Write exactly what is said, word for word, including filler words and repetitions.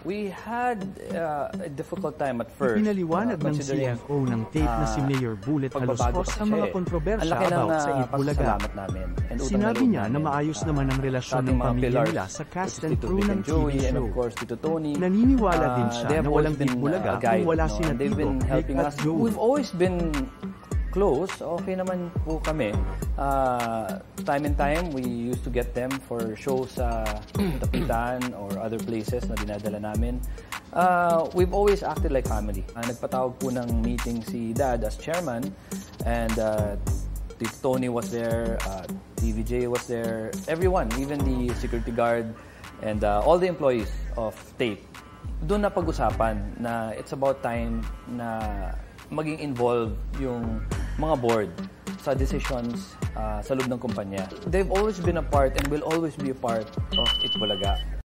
We had uh, a difficult time at first. Ipinaliwanag uh, ng C F O ng tape na si Mayor Bullet Jalosjos ang mga kontrobersya about sa Eat Bulaga. Sinabi niya na maayos naman ang relasyon ng pamilya nila sa cast and crew ng T V show. Naniniwala din siya na walang Eat Bulaga kung wala sina Tito, at Joey. We've always been close, okay naman po kami. Uh, time and time, we used to get them for shows sa Tapitan or other places na dinadala namin. Uh, we've always acted like family. Uh, nagpatawag po ng meeting si Dad as chairman, and uh, Tito Tony was there, uh, T V J was there, everyone, even the security guard, and uh, all the employees of Tape. Doon na pag-usapan na it's about time na maging involved yung mga board sa decisions uh, sa loob ng kumpanya. They've always been a part and will always be a part of Eat Bulaga.